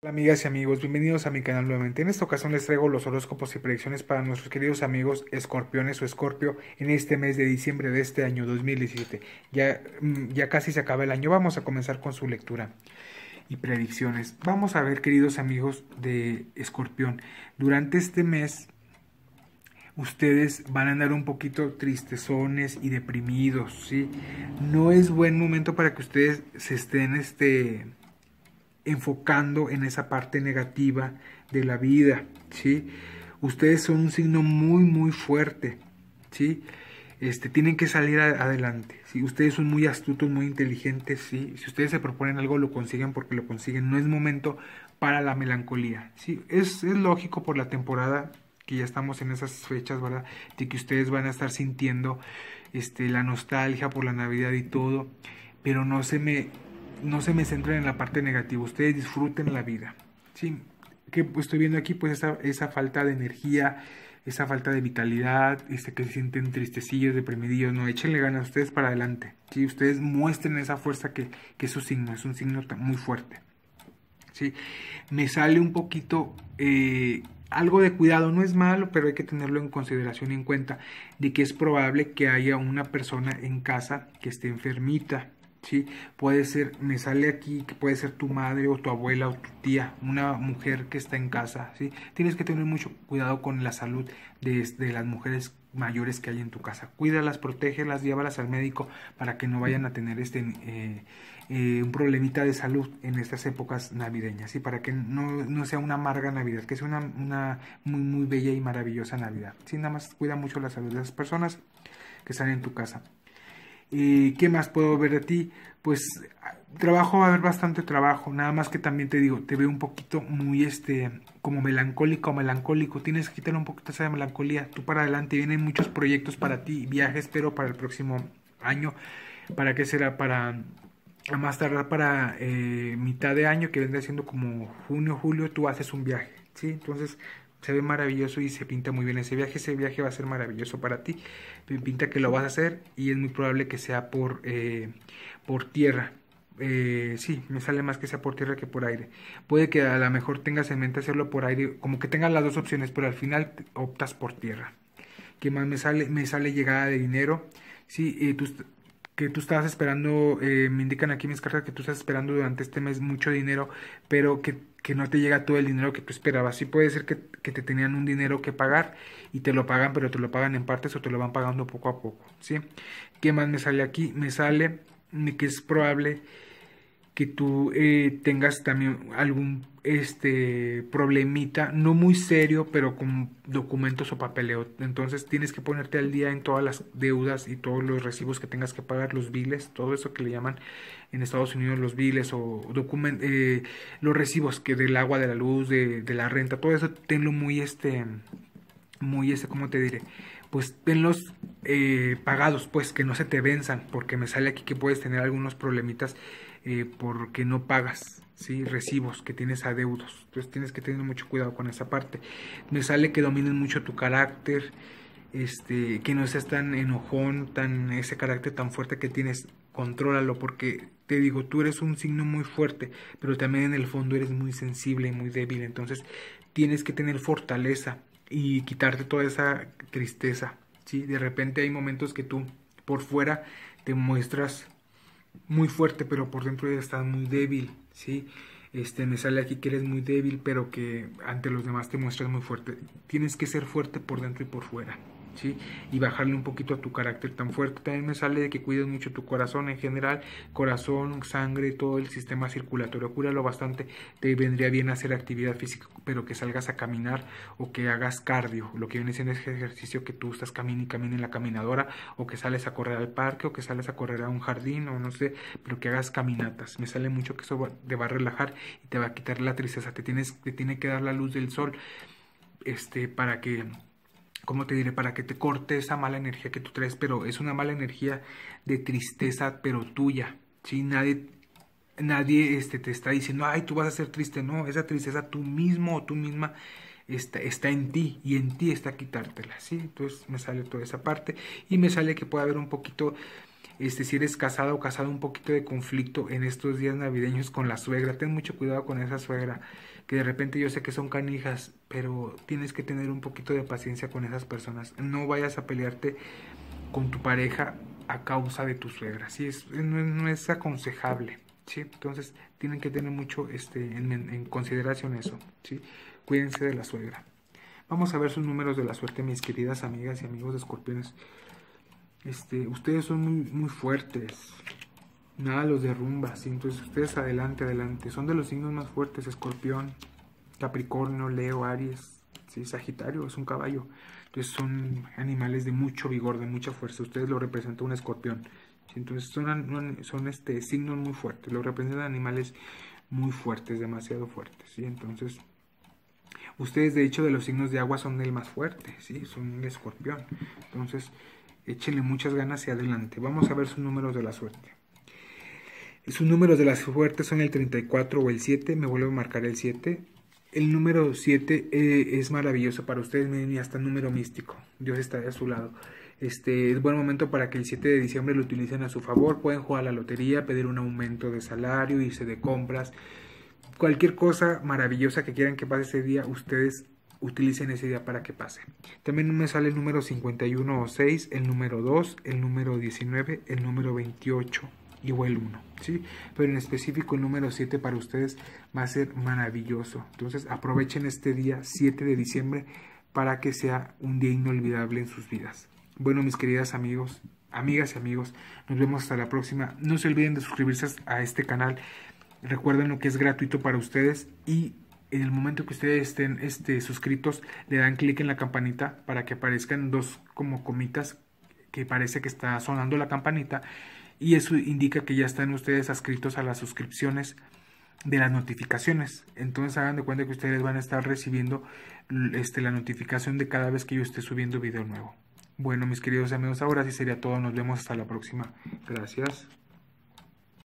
Hola amigas y amigos, bienvenidos a mi canal nuevamente. En esta ocasión les traigo los horóscopos y predicciones para nuestros queridos amigos escorpiones o escorpio en este mes de diciembre de este año 2017. Ya casi se acaba el año, vamos a comenzar con su lectura y predicciones. Vamos a ver, queridos amigos de escorpión, durante este mes ustedes van a andar un poquito tristezones y deprimidos, ¿sí? No es buen momento para que ustedes se estén enfocando en esa parte negativa de la vida, ¿sí? Ustedes son un signo muy fuerte, ¿sí? Tienen que salir adelante, ¿sí? Ustedes son muy astutos, muy inteligentes, ¿sí? Si ustedes se proponen algo, lo consiguen porque lo consiguen. No es momento para la melancolía, ¿sí? Es lógico por la temporada que ya estamos en esas fechas, ¿verdad? De que ustedes van a estar sintiendo la nostalgia por la Navidad y todo, pero no se me centren en la parte negativa, ustedes disfruten la vida, ¿sí? Que pues, estoy viendo aquí pues esa falta de energía, esa falta de vitalidad, que se sienten tristecillos, deprimidillos, no, échenle ganas ustedes para adelante, ¿sí? Ustedes muestren esa fuerza que es su signo, es un signo muy fuerte, ¿sí? Me sale un poquito algo de cuidado, no es malo, pero hay que tenerlo en consideración y en cuenta de que es probable que haya una persona en casa que esté enfermita, ¿sí? Puede ser, me sale aquí que puede ser tu madre o tu abuela o tu tía, una mujer que está en casa, ¿sí? Tienes que tener mucho cuidado con la salud de las mujeres mayores que hay en tu casa. Cuídalas, protégelas, llévalas al médico para que no vayan a tener un problemita de salud en estas épocas navideñas, ¿sí? Para que no sea una amarga Navidad, que sea una muy bella y maravillosa Navidad, ¿sí? Nada más cuida mucho la salud de las personas que están en tu casa. ¿Qué más puedo ver de ti? Pues trabajo, va a haber bastante trabajo, nada más que también te digo, te veo un poquito muy como melancólico, tienes que quitar un poquito esa melancolía, tú para adelante, vienen muchos proyectos para ti, viajes, pero para el próximo año, ¿para qué será? Para a más tardar para mitad de año, que vendrá siendo como junio, julio, tú haces un viaje, ¿sí? Entonces se ve maravilloso y se pinta muy bien ese viaje va a ser maravilloso para ti, pinta que lo vas a hacer y es muy probable que sea por tierra. Sí, me sale más que sea por tierra que por aire. Puede que a lo mejor tengas en mente hacerlo por aire, como que tengas las dos opciones, pero al final optas por tierra. ¿Qué más me sale? Me sale llegada de dinero. Sí, que tú estabas esperando, me indican aquí mis cartas que tú estás esperando durante este mes mucho dinero, pero que no te llega todo el dinero que tú esperabas. Sí puede ser que te tenían un dinero que pagar y te lo pagan, pero te lo pagan en partes o te lo van pagando poco a poco, ¿sí? ¿Qué más me sale aquí? Me sale que es probable que tú tengas también algún problemita, no muy serio, pero con documentos o papeleo. Entonces tienes que ponerte al día en todas las deudas y todos los recibos que tengas que pagar, los biles, todo eso que le llaman en Estados Unidos los biles o los recibos que del agua, de la luz, de la renta, todo eso tenlo ¿cómo te diré? Pues tenlos pagados, pues que no se te venzan, porque me sale aquí que puedes tener algunos problemitas porque no pagas, ¿sí? Recibos, que tienes adeudos. Entonces tienes que tener mucho cuidado con esa parte. Me sale que domines mucho tu carácter, que no seas tan enojón, ese carácter tan fuerte que tienes, contrólalo, porque te digo, tú eres un signo muy fuerte, pero también en el fondo eres muy sensible y muy débil, entonces tienes que tener fortaleza y quitarte toda esa tristeza, ¿sí? De repente hay momentos que tú por fuera te muestras muy fuerte, pero por dentro ya estás muy débil, ¿sí? Me sale aquí que eres muy débil, pero que ante los demás te muestras muy fuerte. Tienes que ser fuerte por dentro y por fuera, ¿sí? Y bajarle un poquito a tu carácter tan fuerte. También me sale de que cuides mucho tu corazón en general, corazón, sangre, todo el sistema circulatorio. Cuídalo bastante. Te vendría bien hacer actividad física, pero que salgas a caminar o que hagas cardio. Lo que viene siendo ese ejercicio que tú estás caminando y camina en la caminadora, o que sales a correr al parque, o que sales a correr a un jardín, o no sé, pero que hagas caminatas. Me sale mucho que eso te va a relajar y te va a quitar la tristeza. Te tiene que dar la luz del sol, para que, ¿cómo te diré? Para que te corte esa mala energía que tú traes, pero es una mala energía de tristeza, pero tuya, ¿sí? Nadie te está diciendo, ay, tú vas a ser triste, no, esa tristeza tú mismo o tú misma está en ti y en ti está quitártela, ¿sí? Entonces me sale toda esa parte y me sale que puede haber un poquito Si eres casado o casado, un poquito de conflicto en estos días navideños con la suegra. Ten mucho cuidado con esa suegra, que de repente yo sé que son canijas, pero tienes que tener un poquito de paciencia con esas personas. No vayas a pelearte con tu pareja a causa de tu suegra, ¿sí? No es aconsejable, ¿sí? Entonces tienen que tener mucho en consideración eso, ¿sí? Cuídense de la suegra. Vamos a ver sus números de la suerte, mis queridas amigas y amigos de Escorpiones. Ustedes son muy fuertes, nada los derrumba, ¿sí? Entonces ustedes adelante, adelante. Son de los signos más fuertes: Escorpión, Capricornio, Leo, Aries, ¿sí? Sagitario es un caballo. Entonces son animales de mucho vigor, de mucha fuerza. Ustedes lo representa un escorpión, ¿sí? Entonces son signos muy fuertes, lo representan animales muy fuertes, demasiado fuertes, ¿sí? Entonces ustedes, de hecho, de los signos de agua son el más fuerte, ¿sí? Son el escorpión. Entonces échenle muchas ganas y adelante. Vamos a ver sus números de la suerte. Sus números de la suerte son el 34 o el 7. Me vuelvo a marcar el 7. El número 7 es maravilloso para ustedes, miren, y hasta número místico. Dios está de su lado. Es buen momento para que el 7 de diciembre lo utilicen a su favor. Pueden jugar a la lotería, pedir un aumento de salario, irse de compras. Cualquier cosa maravillosa que quieran que pase ese día, ustedes utilicen ese día para que pase. También me sale el número 51 o 6, el número 2, el número 19, el número 28 y o el 1, ¿sí? Pero en específico el número 7 para ustedes va a ser maravilloso. Entonces aprovechen este día 7 de diciembre para que sea un día inolvidable en sus vidas. Bueno, mis queridas amigas y amigos, nos vemos hasta la próxima. No se olviden de suscribirse a este canal. Recuerden lo que es gratuito para ustedes, y en el momento que ustedes estén suscritos, le dan clic en la campanita para que aparezcan dos como comitas que parece que está sonando la campanita, y eso indica que ya están ustedes adscritos a las suscripciones de las notificaciones. Entonces hagan de cuenta que ustedes van a estar recibiendo la notificación de cada vez que yo esté subiendo video nuevo. Bueno, mis queridos amigos, ahora sí sería todo. Nos vemos hasta la próxima. Gracias.